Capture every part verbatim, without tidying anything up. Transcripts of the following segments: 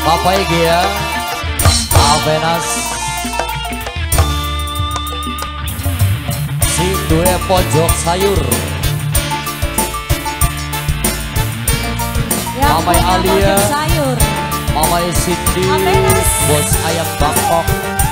Papa Gia, Avenas, si dua pojok sayur, Mama Alia, Mama Siti, Bos Ayam Bangkok.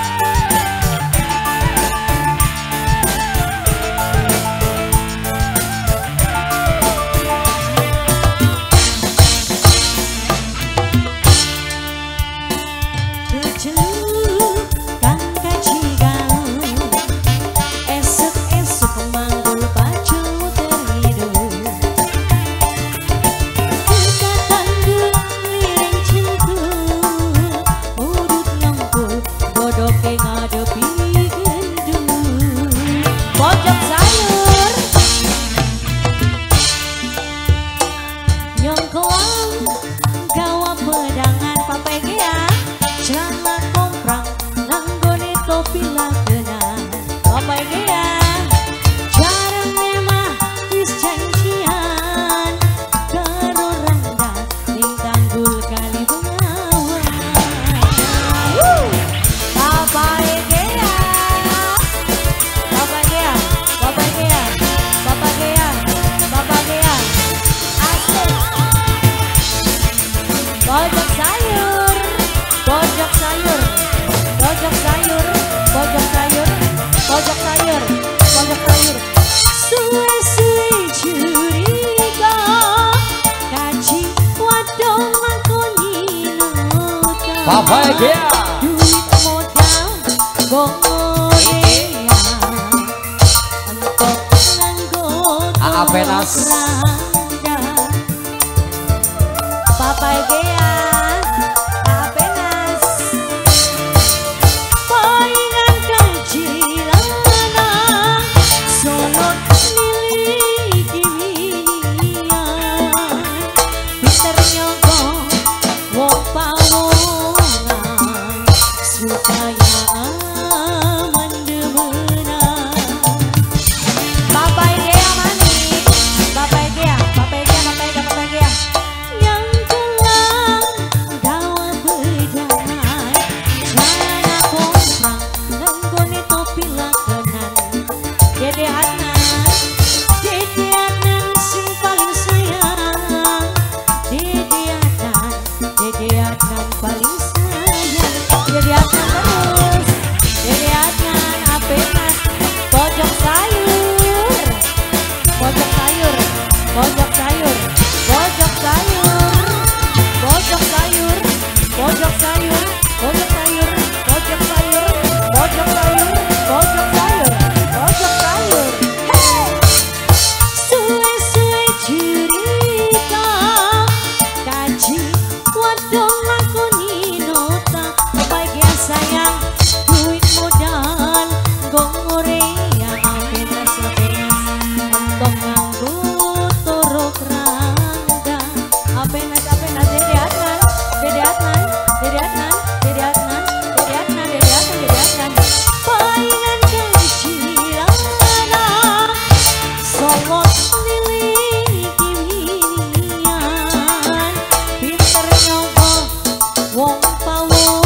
Bahagia duit modal goyang untuk nganggo Avenas Bahagia Avenas poingan kecilana solot milik gimian Mister Nyogong wong pawon supaya aman demenan. Bapak Gea manis, Bapak Gea, Bapak Gea, Bapak Gea, Bapak Gea. Yang kelang gawa bedangan, jana komprang nenggone topi lakenan. Dede Adnan, Dede Adnan sing paling sayang. Dede Adnan, Dede Adnan paling sayang. Dede Adnan terus, Dede Adnan Avenas pojok sayur, pojok sayur, pojok sayur, pojok sayur, pojok sayur, pojok sayur, pojok sayur, pojok sayur, pojok sayur, pojok sayur, pojok sayur. Hey, suwe-suwe cerita, kaji wadong lakoni nota. Sayang duit modal goreang Avenas Avenas untuk nganggo torok rangga Avenas Avenas Dede Adnan Dede Adnan Dede Adnan Dede Adnan Dede Adnan Dede Adnan Dede Adnan paingan kecilana solot milik gimian pinter nyoba wong pawon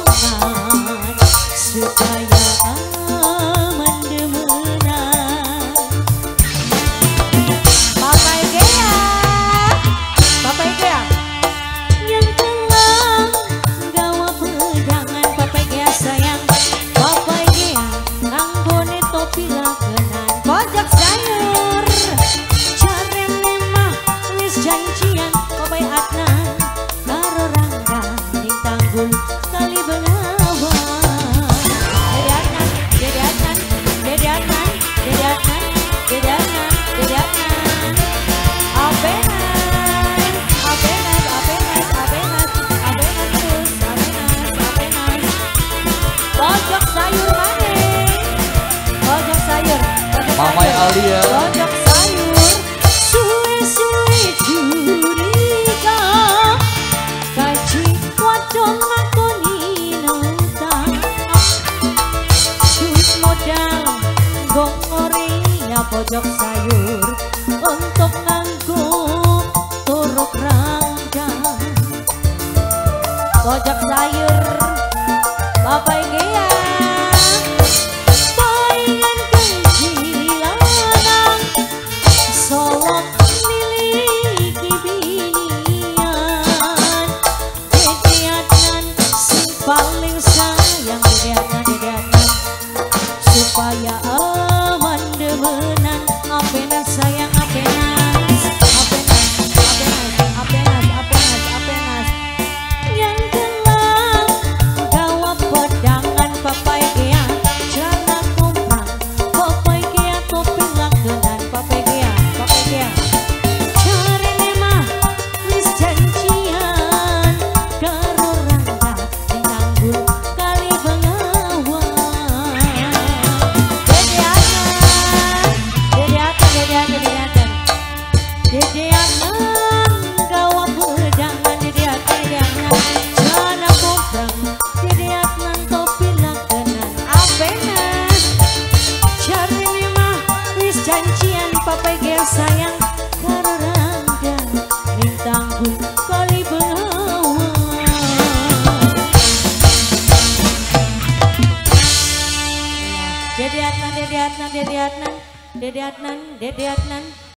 supaya aman demenan. Bapak Gea, Bapak Gea, yang kelang gawa bedangan. Bapak Gea sayang, Bapak Gea nganggone topi lakenan. Pojok sayur, caren lemah wis janjian. Bapak Adnan karo Rangga ning tanggul kali Bengawan. Dede Adnan, Dede Adnan, Dede Adnan, Dede Adnan, Dede Adnan, Dede Adnan. Avenas, Avenas, Avenas, Avenas, Avenas terus, Avenas, Avenas. Pojok sayur manis, pojok sayur, pojok Mama Alia, pojok sayur, suwe-suwe curiga, kaji wadong lakoni nota. Duit modal goreang pojok sayur untuk nganggo torok rangga. pojok sayur Bapak Gea paingan kencilanang solok miliki binian dediatnan sing paling sayang dediatnan dediatnan supaya aman demenan apenas sayang apenas apenas apenas apenas apenas apenas yang gelang gawa pedangan papai gea celana kumprang papai gea topi langgenan papai gea papai gea cari nemah wis janjian karo rangga dinanggul kali bengawan dediatan dediatan gawa pedangan dediatan dediatan celana kumprang dediatan topi langgenan apenas cari nemah wis janjian papai gea sayang karo rangga ning tanggul kali bengawan dediatan dediatan dediatan dediatan dediatan